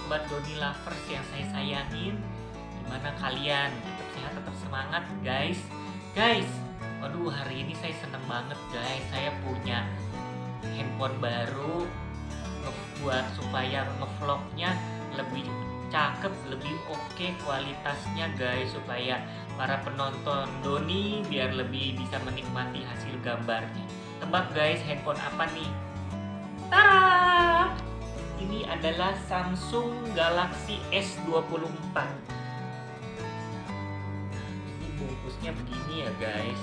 sobat Doni Lovers yang saya sayangin. Gimana kalian? Tetap sehat, tetap semangat guys. Guys, waduh hari ini saya seneng banget guys. Saya punya handphone baru buat supaya ngevlognya lebih cakep, lebih oke kualitasnya guys, supaya para penonton Doni biar lebih bisa menikmati hasil gambarnya. Tebak guys, handphone apa nih? Tara! Ini adalah Samsung Galaxy S24. Ini bungkusnya begini ya guys.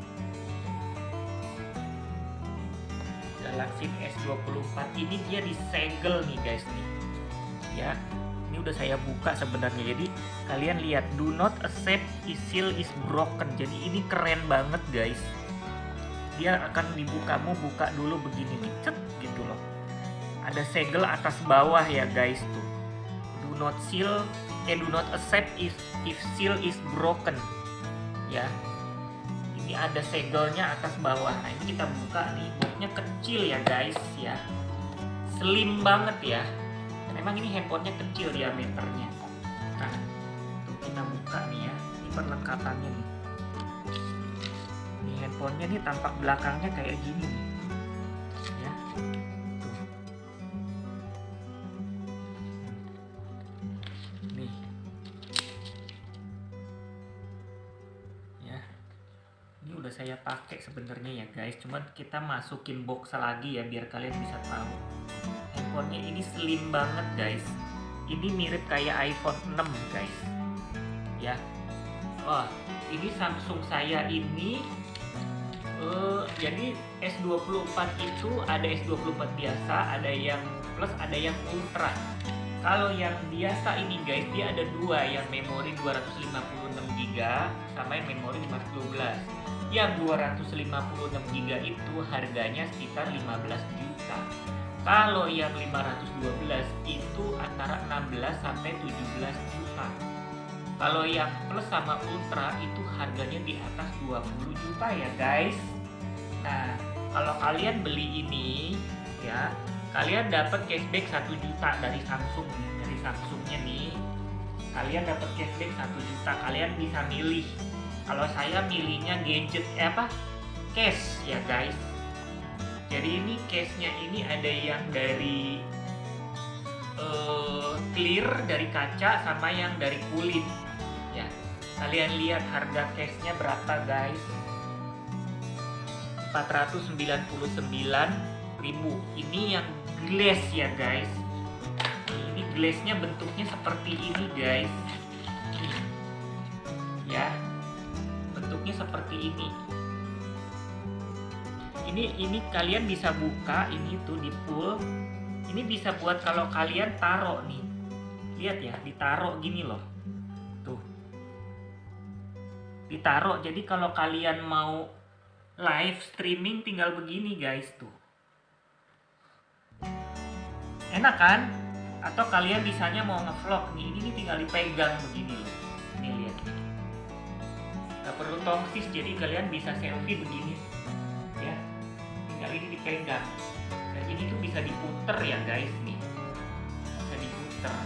Galaxy S24 ini dia disegel nih guys nih. Ya, ini udah saya buka sebenarnya. Jadi kalian lihat, do not accept seal is broken. Jadi ini keren banget guys. Dia akan kamu buka dulu begini nih, cet gitu loh. Ada segel atas bawah ya guys tuh. Do not accept if seal is broken. Ya. Ini ada segelnya atas bawah. Nah, ini kita buka nih. Boxnya kecil ya guys ya. Slim banget ya. Memang ini handphonenya kecil diameternya. Nah, tuh kita buka nih ya. Ini perlengkapannya nih. Ini handphonenya nih tampak belakangnya kayak gini nih. Ya. Tuh. Nih. Ya. Ini udah saya pakai sebenarnya ya guys. Cuman kita masukin box lagi ya biar kalian bisa tahu. Handphonenya ini slim banget guys. Ini mirip kayak iPhone 6 guys. Ya. Wah, ini Samsung saya ini jadi S24 itu ada S24 biasa, ada yang plus, ada yang ultra. Kalau yang biasa ini guys, dia ada dua, yang memori 256GB sama yang memori 512. Yang 256GB itu harganya sekitar 15 juta. Kalau yang 512 itu antara 16 sampai 17 juta. Kalau yang plus sama ultra itu harganya di atas 20 juta ya guys. Nah, kalau kalian beli ini ya, kalian dapat cashback 1 juta dari Samsung, dari Samsungnya nih. Kalian dapat cashback 1 juta, kalian bisa milih. Kalau saya milihnya gadget cash ya guys. Jadi ini case-nya ini ada yang dari clear, dari kaca, sama yang dari kulit. Ya, kalian lihat harga case-nya berapa guys? 499.000. Ini yang glass ya guys. Ini glassnya bentuknya seperti ini guys. Ya, bentuknya seperti ini. Ini kalian bisa buka, ini tuh di pull. Ini bisa buat kalau kalian taruh nih. Lihat ya, ditaruh gini loh. Tuh. Ditaruh. Jadi kalau kalian mau live streaming tinggal begini guys tuh. Enak kan? Atau kalian misalnya mau ngevlog nih, ini tinggal dipegang begini loh. Ini lihat. Gak perlu tongsis, jadi kalian bisa selfie begini. Ya. Tinggal ini dipegang. Dan ini tuh bisa diputer ya guys nih. Bisa diputer.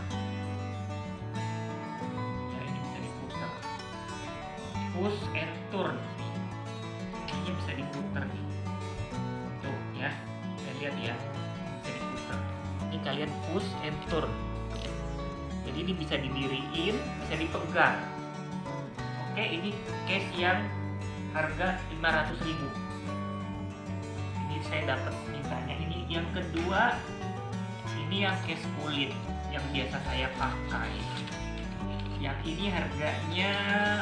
Ya, ini bisa diputer. Push and turn. Ini bisa diputer nih. Tuh ya. Kalian lihat ya. Bisa diputer. Ini kalian push and turn. Jadi ini bisa didiriin, bisa dipegang. Oke, ini case yang harga 500.000. Saya dapat mintanya ini. Yang kedua, ini yang case kulit yang biasa saya pakai. Yang ini harganya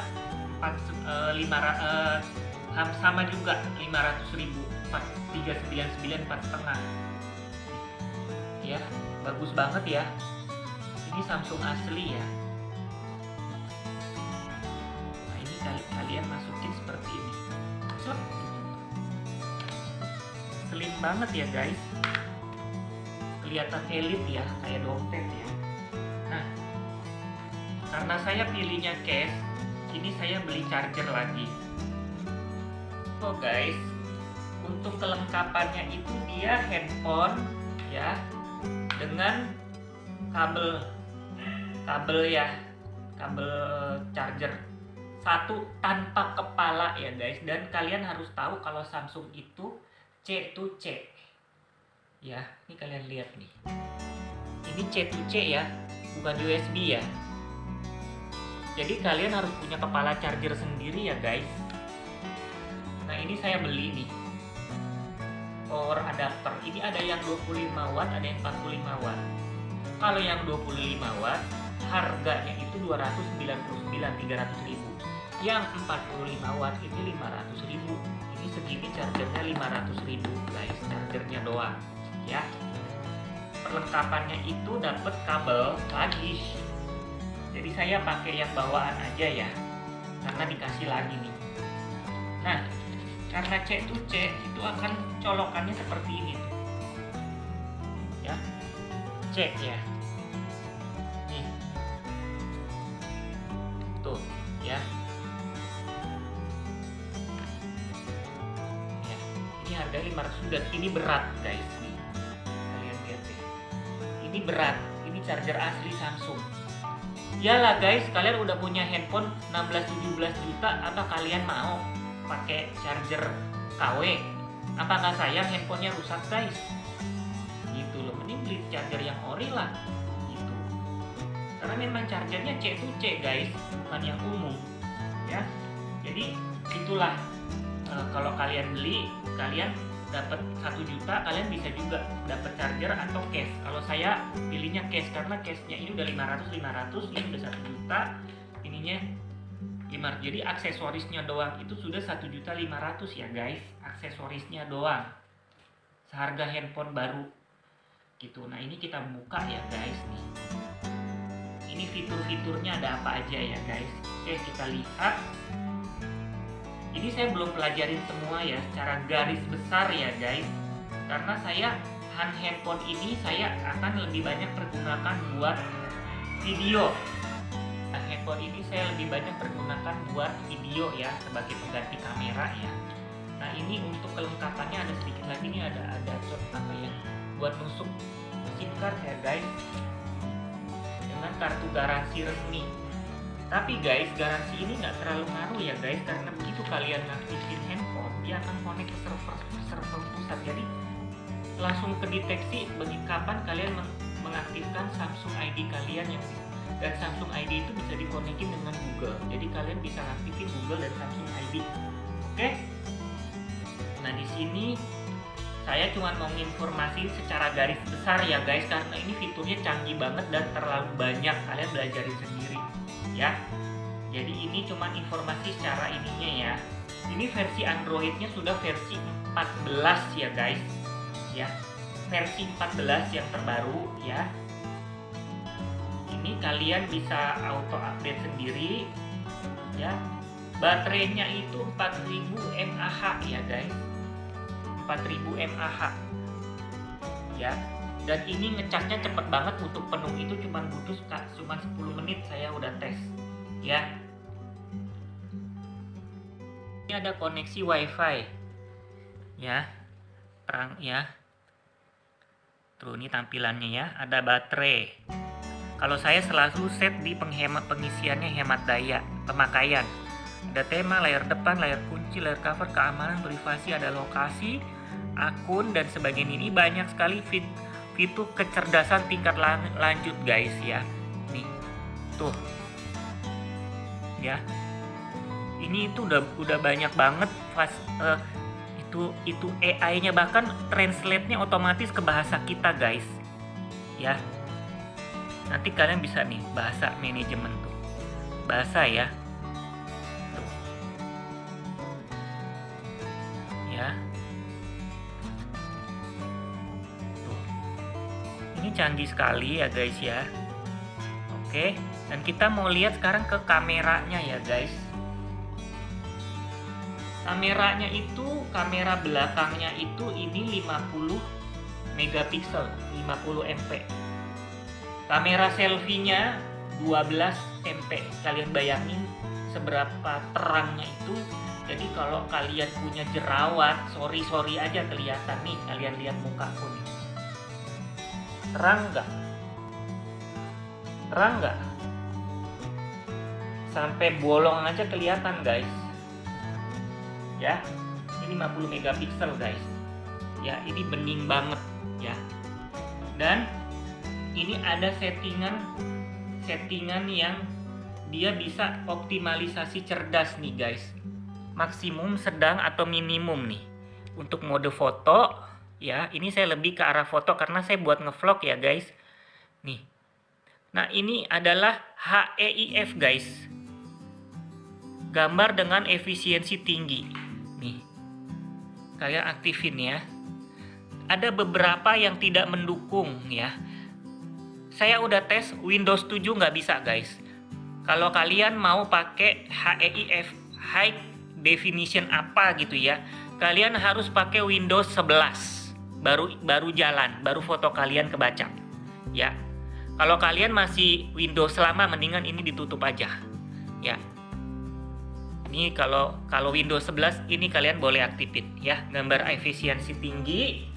sama juga 500.000, 399, 4,5. Ya, bagus banget ya. Ini Samsung asli ya. Nah, ini kalian masukin seperti ini. Slim banget ya guys, kelihatan elit ya, kayak dompet ya. Nah, karena saya pilihnya cash, ini saya beli charger lagi. Oh guys, untuk kelengkapannya itu dia handphone ya, dengan kabel kabel ya, kabel charger satu tanpa kepala ya guys. Dan kalian harus tahu kalau Samsung itu C to C ya. Ini kalian lihat nih, ini C to C ya, bukan USB ya. Jadi kalian harus punya kepala charger sendiri ya guys. Nah ini saya beli nih power adapter. Ini ada yang 25 watt, ada yang 45 watt. Kalau yang 25 watt harganya itu 300.000. Yang 45 watt ini 500.000. Ini segini chargernya 500.000 guys, chargernya doang ya. Perlengkapannya itu dapat kabel lagi. Jadi saya pakai yang bawaan aja ya, karena dikasih lagi nih. Nah, karena C to C itu akan colokannya seperti ini tuh. Ya. C ya. Nih. Tuh, ya. Ya. Ini harga 500 dan ini berat, guys. Nih. Kalian lihat deh. Ini berat. Ini charger asli Samsung. Yalah guys, kalian udah punya handphone 16-17 juta, apa kalian mau pakai charger KW? Apa nggak sayang handphonenya rusak guys? Gitu loh, mending beli charger yang ori lah gitu. Karena memang chargernya C to C guys, bukan yang umum ya. Jadi itulah kalau kalian beli, kalian dapat 1 juta, kalian bisa juga dapat charger atau case. Kalau saya pilihnya case karena case-nya ini udah 500, ini udah 1 juta, ininya 500. Jadi aksesorisnya doang itu sudah 1.500.000 ya guys, aksesorisnya doang. Seharga handphone baru gitu. Nah, ini kita buka ya guys nih. Ini fitur-fiturnya ada apa aja ya guys. Oke, kita lihat. Ini saya belum pelajarin semua ya secara garis besar ya guys. Karena saya handphone ini saya akan lebih banyak pergunakan buat video. Handphone ini saya lebih banyak pergunakan buat video ya, sebagai pengganti kamera ya. Nah ini untuk kelengkapannya ada sedikit lagi nih, ada apa ya, buat nusuk SIM card ya guys, dengan kartu garansi resmi. Tapi guys, garansi ini nggak terlalu ngaruh ya guys, karena begitu kalian ngaktifin handphone, dia akan connect ke server pusat. Jadi langsung kedeteksi bagi kapan kalian mengaktifkan Samsung ID kalian yang, dan Samsung ID itu bisa dikonekin dengan Google. Jadi kalian bisa aktifin Google dan Samsung ID. Oke? Nah di sini saya cuma mau informasi secara garis besar ya guys, karena ini fiturnya canggih banget dan terlalu banyak, kalian belajarin sendiri ya. Jadi ini cuma informasi secara ininya ya. Ini versi Androidnya sudah versi 14 ya guys ya, versi 14 yang terbaru ya. Ini kalian bisa auto update sendiri ya. Baterainya itu 4000 mAh ya guys, 4000 mAh ya. Dan ini ngecasnya cepet banget, untuk penuh itu cuma butuh 10 menit saya udah tes ya. Ini ada koneksi WiFi ya, terang ya. Tuh ini tampilannya ya, ada baterai. Kalau saya selalu set di pengisiannya hemat daya pemakaian. Ada tema, layar depan, layar kunci, layar cover, keamanan, privasi, ada lokasi, akun dan sebagainya. Ini banyak sekali fitur kecerdasan tingkat lanjut guys ya. Nih tuh ya, ini itu udah banyak banget itu AI-nya, bahkan translate-nya otomatis ke bahasa kita guys ya. Nanti kalian bisa nih bahasa manajemen tuh, bahasa ya tuh ya. Ini canggih sekali ya guys ya. Oke, dan kita mau lihat sekarang ke kameranya ya guys. Kameranya itu, kamera belakangnya itu ini 50 megapiksel, 50 MP. Kamera selfie-nya 12 MP. Kalian bayangin seberapa terangnya itu. Jadi kalau kalian punya jerawat, sorry aja kelihatan nih. Kalian lihat mukaku nih. Terang nggak? Terang nggak? sampai bolong aja kelihatan guys. Ya, ini 50 megapiksel guys. Ya, ini bening banget ya. Dan ini ada settingan yang dia bisa optimalisasi cerdas nih guys. Maksimum, sedang, atau minimum nih. Untuk mode foto ya, ini saya lebih ke arah foto karena saya buat ngevlog ya guys. Nih. Nah, ini adalah HEIF guys. Gambar dengan efisiensi tinggi. Nih. Kalian aktifin ya. Ada beberapa yang tidak mendukung ya. Saya udah tes Windows 7 nggak bisa guys. Kalau kalian mau pakai HEIF, High Definition apa gitu ya, kalian harus pakai Windows 11. Baru jalan, baru foto kalian kebaca. Ya. Kalau kalian masih Windows lama, mendingan ini ditutup aja. Ya. Ini kalau Windows 11 ini kalian boleh aktifin ya, gambar efisiensi tinggi.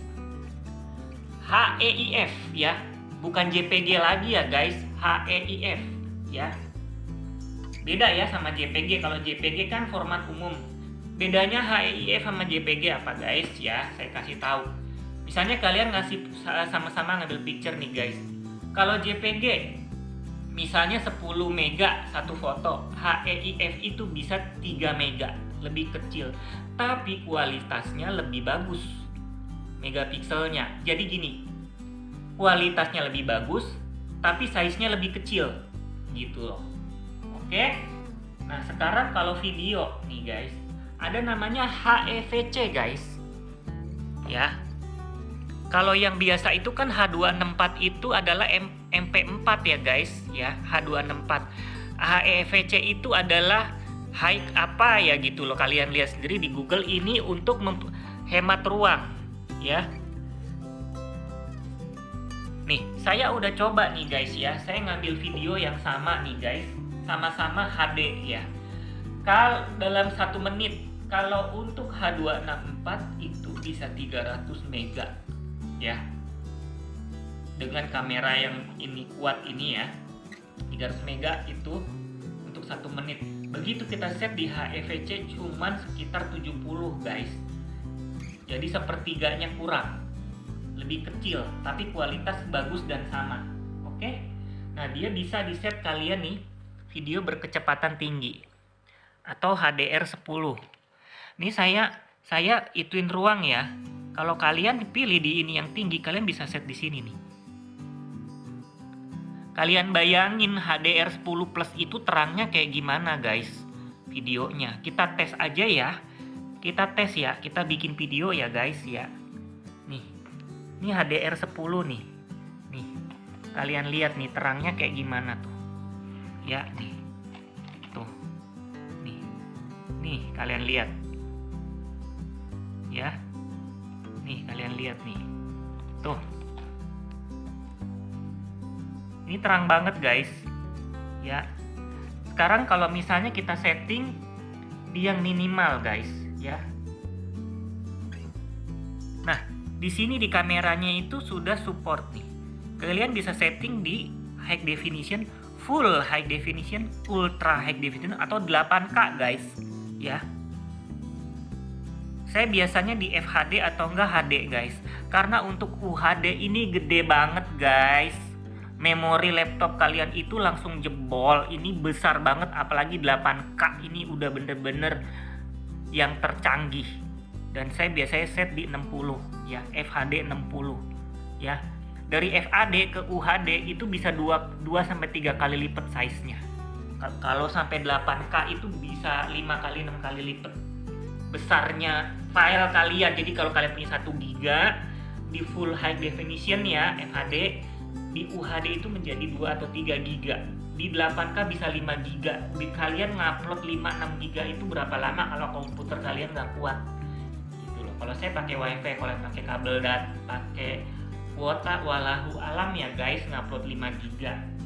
HEIF ya, bukan JPG lagi ya guys, HEIF ya. Beda ya sama JPG. Kalau JPG kan format umum. Bedanya HEIF sama JPG apa guys ya? Saya kasih tahu. Misalnya kalian ngasih sama-sama ngambil picture nih guys. Kalau JPG misalnya 10 mega satu foto, HEIF itu bisa 3 mega, lebih kecil. Tapi kualitasnya lebih bagus. Megapikselnya. Jadi gini, kualitasnya lebih bagus, tapi size-nya lebih kecil, gitu loh. Oke? Nah, sekarang kalau video nih guys, ada namanya HEVC guys. Ya. Kalau yang biasa itu kan H264 itu adalah MP4 ya guys, ya, H264. HEVC itu adalah high apa ya gitu loh. Kalian lihat sendiri di Google, ini untuk hemat ruang. Ya, nih saya udah coba nih guys ya, saya ngambil video yang sama nih guys, sama-sama HD ya. Kalau dalam 1 menit, kalau untuk H264 itu bisa 300 mega ya, dengan kamera yang ini kuat ini ya, 300 mega itu untuk 1 menit. Begitu kita set di HEVC cuman sekitar 70 guys. Jadi sepertiganya kurang, lebih kecil, tapi kualitas bagus dan sama. Oke? Nah, dia bisa di set kalian nih, video berkecepatan tinggi atau HDR10. Ini saya ituin ruang ya. Kalau kalian pilih di ini yang tinggi, kalian bisa set di sini nih. Kalian bayangin HDR10 plus itu terangnya kayak gimana guys videonya. Kita tes aja ya. Kita tes ya, kita bikin video ya guys ya. Nih, ini HDR10 nih. Nih, kalian lihat nih terangnya kayak gimana tuh. Ya, nih. Tuh. Nih, kalian lihat. Ya. Nih, kalian lihat nih. Tuh. Ini terang banget guys. Ya. Sekarang kalau misalnya kita setting di yang minimal guys. Ya. Nah, di sini di kameranya itu sudah support nih. Kalian bisa setting di high definition, full high definition, ultra high definition atau 8K guys, ya. Saya biasanya di FHD atau enggak HD guys. Karena untuk UHD ini gede banget guys. Memori laptop kalian itu langsung jebol. Ini besar banget, apalagi 8K ini udah bener-bener yang tercanggih. Dan saya biasanya set di 60 ya, FHD 60 ya. Dari FHD ke UHD itu bisa 2 sampai 3 kali lipat size-nya. Kalau sampai 8K itu bisa 5 kali 6 kali lipat besarnya file kalian. Jadi kalau kalian punya 1 GB di full high definition ya FHD, di UHD itu menjadi 2 atau 3 GB. Di 8K bisa 5 GB. Kalian ngupload 5-6 GB itu berapa lama kalau komputer kalian nggak kuat? Gitu loh. Kalau saya pakai WiFi, kalau pakai kabel dan pakai kuota walahu alam ya guys, ngupload 5 GB.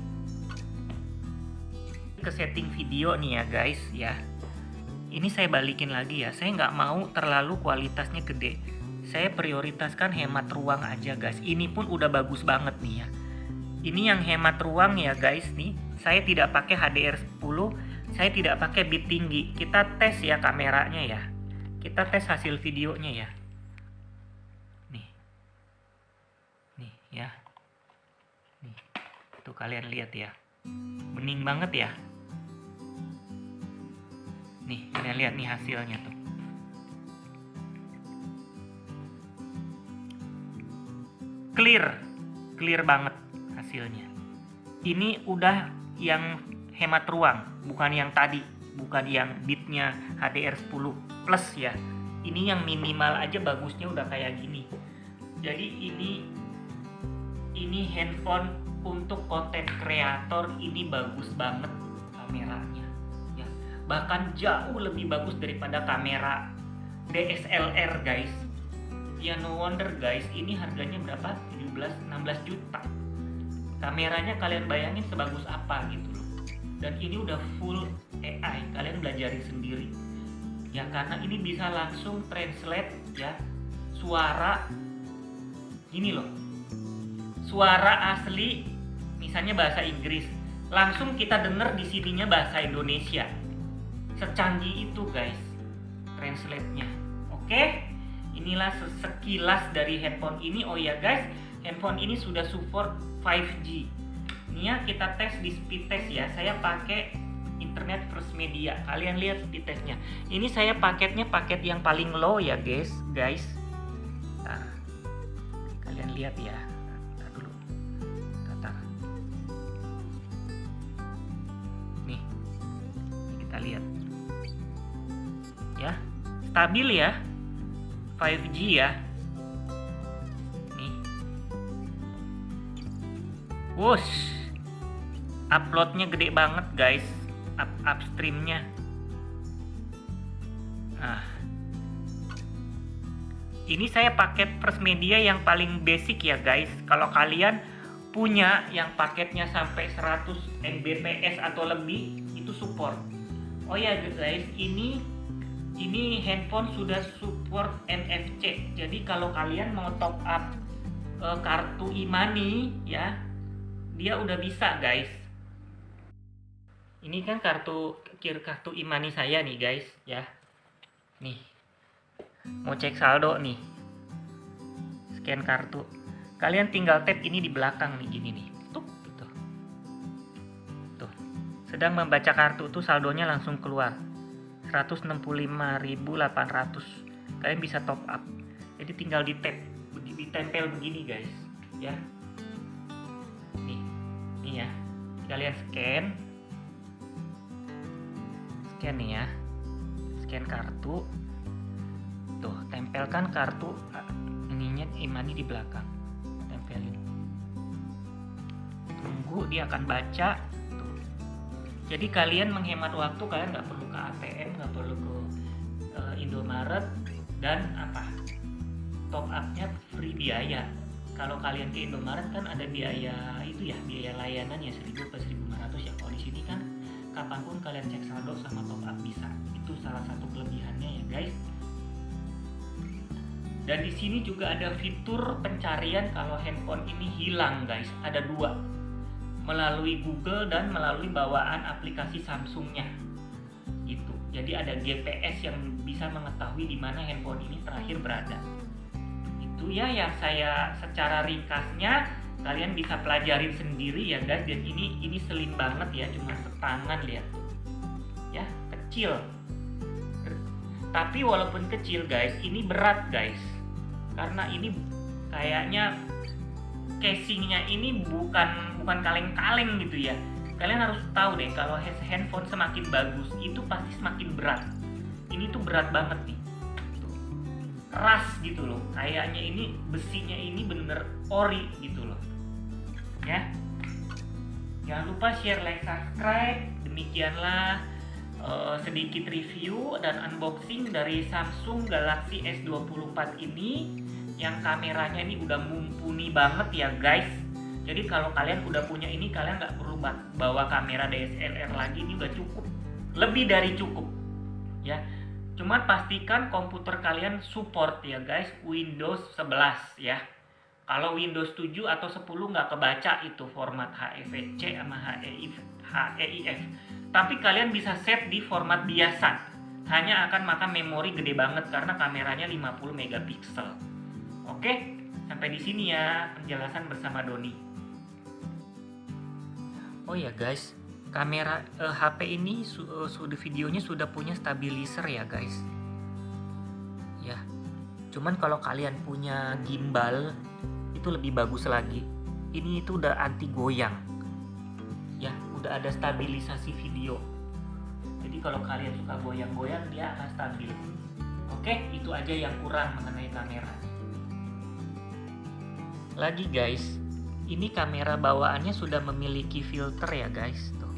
Ke setting video nih ya guys ya. Ini saya balikin lagi ya. Saya nggak mau terlalu kualitasnya gede. Saya prioritaskan hemat ruang aja guys. Ini pun udah bagus banget nih ya. Ini yang hemat ruang ya guys nih. Saya tidak pakai HDR10, saya tidak pakai bit tinggi. Kita tes ya kameranya ya. Kita tes hasil videonya ya. Nih. Nih ya. Nih. Tuh kalian lihat ya. Bening banget ya. Nih, kalian lihat nih hasilnya tuh. Clear banget hasilnya. Ini udah yang hemat ruang, bukan yang tadi, bukan yang bitnya HDR10 plus ya. Ini yang minimal aja bagusnya udah kayak gini. Jadi ini handphone untuk konten kreator, ini bagus banget kameranya ya. Bahkan jauh lebih bagus daripada kamera DSLR guys. Ya no wonder guys, ini harganya berapa? 16 juta. Kameranya kalian bayangin sebagus apa gitu loh. Dan ini udah full AI, kalian belajarin sendiri. Ya karena ini bisa langsung translate ya suara gini loh. Suara asli misalnya bahasa Inggris, langsung kita denger di sininya bahasa Indonesia. Secanggih itu guys translate-nya. Oke? Inilah sekilas dari handphone ini. Oh ya guys, handphone ini sudah support 5G. Ini ya kita tes di speed test ya. Saya pakai internet First Media. Kalian lihat speed testnya. Ini saya paketnya paket yang paling low ya guys. Nah, kalian lihat ya. Ntar dulu. Ntar. Nih, kita lihat. Ya, stabil ya. 5G ya. Nih. Wush. Uploadnya gede banget guys. Upstreamnya. Nah. Ini saya paket First Media yang paling basic ya guys. Kalau kalian punya yang paketnya sampai 100 Mbps atau lebih, itu support. Oh ya guys, ini handphone sudah support NFC. Jadi kalau kalian mau top up kartu e-money ya, dia udah bisa guys. Ini kan kartu e-money saya nih guys ya. Nih. Mau cek saldo nih. Scan kartu. Kalian tinggal tap ini di belakang nih gini nih. Tuh, gitu. Tuh. Sedang membaca kartu tuh saldonya langsung keluar. 165.800. Kalian bisa top up. Jadi tinggal di tap, ditempel begini guys, ya. Nih ya. Kalian scan nih ya. Scan kartu. Tuh, tempelkan kartu ininya e-money di belakang. Tempelin. Tunggu dia akan baca. Jadi kalian menghemat waktu, kalian nggak perlu ke ATM, nggak perlu ke Indomaret, dan top up-nya free biaya. Kalau kalian ke Indomaret kan ada biaya itu ya, biaya layanan ya 1.000 ke 1.500 ya. Kalau di sini kan kapanpun kalian cek saldo sama top up bisa. Itu salah satu kelebihannya ya guys. Dan di sini juga ada fitur pencarian kalau handphone ini hilang guys. Ada 2. Melalui Google dan melalui bawaan aplikasi Samsungnya gitu. Jadi ada GPS yang bisa mengetahui di mana handphone ini terakhir berada. Itu ya yang saya secara ringkasnya, kalian bisa pelajarin sendiri ya guys. Dan ini slim banget ya, cuma setangan, lihat tuh ya, kecil. Tapi walaupun kecil guys, ini berat guys, karena ini kayaknya casingnya ini bukan kaleng-kaleng gitu ya. Kalian harus tahu deh, kalau handphone semakin bagus itu pasti semakin berat. Ini tuh berat banget nih, tuh. Keras gitu loh. Kayaknya ini besinya ini bener ori gitu loh. Ya, jangan lupa share, like, subscribe. Demikianlah sedikit review dan unboxing dari Samsung Galaxy S24 ini, yang kameranya ini udah mumpuni banget ya guys. Jadi kalau kalian udah punya ini, kalian nggak perlu bawa kamera DSLR lagi, ini udah cukup, lebih dari cukup ya. Cuma pastikan komputer kalian support ya guys Windows 11 ya. Kalau Windows 7 atau 10 nggak kebaca itu format HEVC sama HEIF. Tapi kalian bisa set di format biasa. Hanya akan makan memori gede banget karena kameranya 50 megapiksel. Oke, sampai di sini ya penjelasan bersama Doni. Oh ya guys, kamera HP ini sudah videonya sudah punya stabilizer ya guys. Ya, cuman kalau kalian punya gimbal itu lebih bagus lagi. Ini itu udah anti goyang. Ya, udah ada stabilisasi video. Jadi kalau kalian suka goyang-goyang dia akan stabil. Oke, itu aja yang kurang mengenai kamera. Lagi guys, ini kamera bawaannya sudah memiliki filter ya guys. Tuh.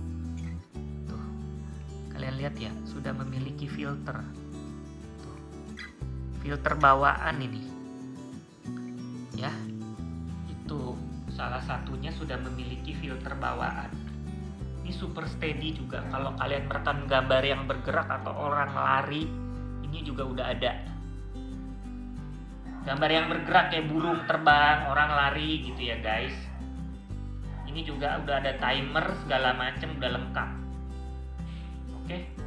Kalian lihat ya, sudah memiliki filter. Tuh. Filter bawaan ini. Ya. Itu salah satunya sudah memiliki filter bawaan. Ini super steady juga. Kalau kalian merekam gambar yang bergerak atau orang lari, ini juga udah ada. Gambar yang bergerak kayak burung terbang, orang lari gitu ya guys. Ini juga udah ada timer segala macam, udah lengkap. Oke.